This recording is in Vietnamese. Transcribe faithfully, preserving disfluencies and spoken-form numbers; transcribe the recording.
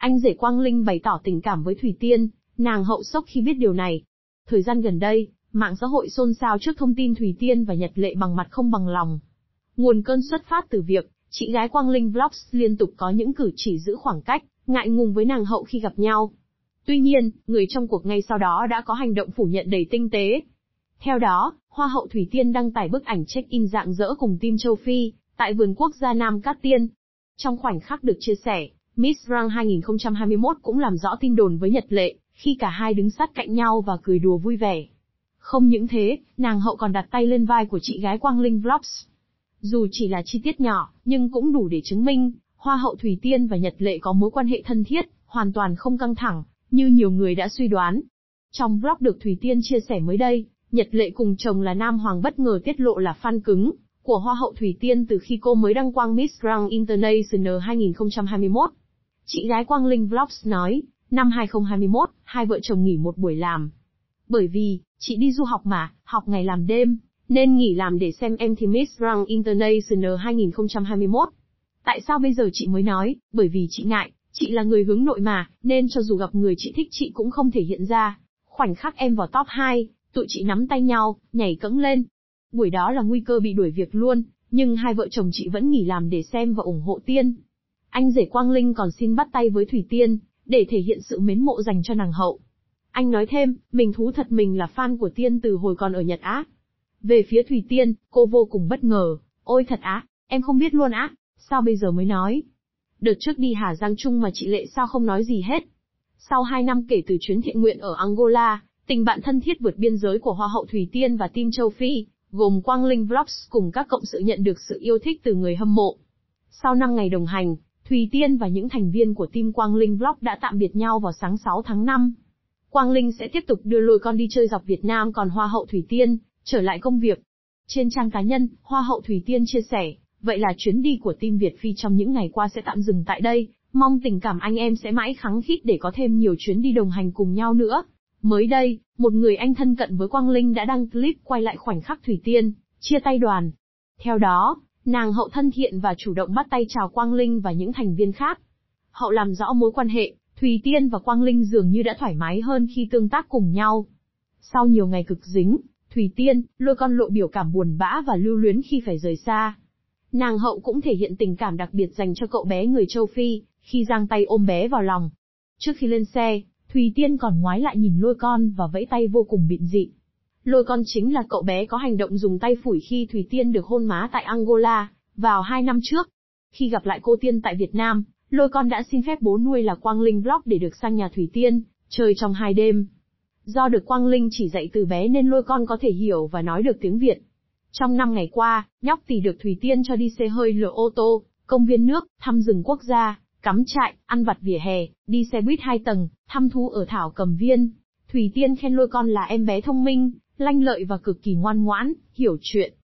Anh rể Quang Linh bày tỏ tình cảm với Thủy Tiên, nàng hậu sốc khi biết điều này. Thời gian gần đây, mạng xã hội xôn xao trước thông tin Thủy Tiên và Nhật Lệ bằng mặt không bằng lòng. Nguồn cơn xuất phát từ việc, chị gái Quang Linh Vlogs liên tục có những cử chỉ giữ khoảng cách, ngại ngùng với nàng hậu khi gặp nhau. Tuy nhiên, người trong cuộc ngay sau đó đã có hành động phủ nhận đầy tinh tế. Theo đó, Hoa hậu Thủy Tiên đăng tải bức ảnh check-in rạng rỡ cùng team châu Phi, tại vườn quốc gia Nam Cát Tiên. Trong khoảnh khắc được chia sẻ, Miss Grand hai không hai mốt cũng làm rõ tin đồn với Nhật Lệ, khi cả hai đứng sát cạnh nhau và cười đùa vui vẻ. Không những thế, nàng hậu còn đặt tay lên vai của chị gái Quang Linh Vlogs. Dù chỉ là chi tiết nhỏ, nhưng cũng đủ để chứng minh, Hoa hậu Thủy Tiên và Nhật Lệ có mối quan hệ thân thiết, hoàn toàn không căng thẳng, như nhiều người đã suy đoán. Trong vlog được Thủy Tiên chia sẻ mới đây, Nhật Lệ cùng chồng là Nam Hoàng bất ngờ tiết lộ là fan cứng của Hoa hậu Thủy Tiên từ khi cô mới đăng quang Miss Grand International hai không hai mốt. Chị gái Quang Linh Vlogs nói, năm hai không hai mốt, hai vợ chồng nghỉ một buổi làm. Bởi vì, chị đi du học mà, học ngày làm đêm, nên nghỉ làm để xem em thi Miss Grand International hai không hai mốt. Tại sao bây giờ chị mới nói, bởi vì chị ngại, chị là người hướng nội mà, nên cho dù gặp người chị thích chị cũng không thể hiện ra. Khoảnh khắc em vào top hai, tụi chị nắm tay nhau, nhảy cẫng lên. Buổi đó là nguy cơ bị đuổi việc luôn, nhưng hai vợ chồng chị vẫn nghỉ làm để xem và ủng hộ Tiên. Anh rể Quang Linh còn xin bắt tay với Thủy Tiên, để thể hiện sự mến mộ dành cho nàng hậu. Anh nói thêm, mình thú thật mình là fan của Tiên từ hồi còn ở Nhật Á. Về phía Thủy Tiên, cô vô cùng bất ngờ, ôi thật á, em không biết luôn á, sao bây giờ mới nói. Đợt trước đi Hà Giang chung mà chị Lệ sao không nói gì hết. Sau hai năm kể từ chuyến thiện nguyện ở Angola, tình bạn thân thiết vượt biên giới của Hoa hậu Thủy Tiên và team châu Phi, gồm Quang Linh Vlogs cùng các cộng sự nhận được sự yêu thích từ người hâm mộ. Sau năm ngày đồng hành, Thủy Tiên và những thành viên của team Quang Linh Vlog đã tạm biệt nhau vào sáng sáu tháng năm. Quang Linh sẽ tiếp tục đưa Lôi Con đi chơi dọc Việt Nam, còn Hoa hậu Thủy Tiên trở lại công việc. Trên trang cá nhân, Hoa hậu Thủy Tiên chia sẻ, vậy là chuyến đi của team Việt Phi trong những ngày qua sẽ tạm dừng tại đây, mong tình cảm anh em sẽ mãi khăng khít để có thêm nhiều chuyến đi đồng hành cùng nhau nữa. Mới đây, một người anh thân cận với Quang Linh đã đăng clip quay lại khoảnh khắc Thủy Tiên chia tay đoàn. Theo đó, nàng hậu thân thiện và chủ động bắt tay chào Quang Linh và những thành viên khác. Hậu làm rõ mối quan hệ, Thủy Tiên và Quang Linh dường như đã thoải mái hơn khi tương tác cùng nhau. Sau nhiều ngày cực dính, Thủy Tiên, Lôi Con lộ biểu cảm buồn bã và lưu luyến khi phải rời xa. Nàng hậu cũng thể hiện tình cảm đặc biệt dành cho cậu bé người châu Phi, khi giang tay ôm bé vào lòng. Trước khi lên xe, Thủy Tiên còn ngoái lại nhìn Lôi Con và vẫy tay vô cùng bịn dị. Lôi Con chính là cậu bé có hành động dùng tay phủi khi Thủy Tiên được hôn má tại Angola, vào hai năm trước. Khi gặp lại cô Tiên tại Việt Nam, Lôi Con đã xin phép bố nuôi là Quang Linh Vlog để được sang nhà Thủy Tiên, chơi trong hai đêm. Do được Quang Linh chỉ dạy từ bé nên Lôi Con có thể hiểu và nói được tiếng Việt. Trong năm ngày qua, nhóc tỳ được Thủy Tiên cho đi xe hơi lửa ô tô, công viên nước, thăm rừng quốc gia, cắm trại, ăn vặt vỉa hè, đi xe buýt hai tầng, thăm thú ở Thảo Cầm Viên. Thủy Tiên khen Lôi Con là em bé thông minh, lanh lợi và cực kỳ ngoan ngoãn, hiểu chuyện.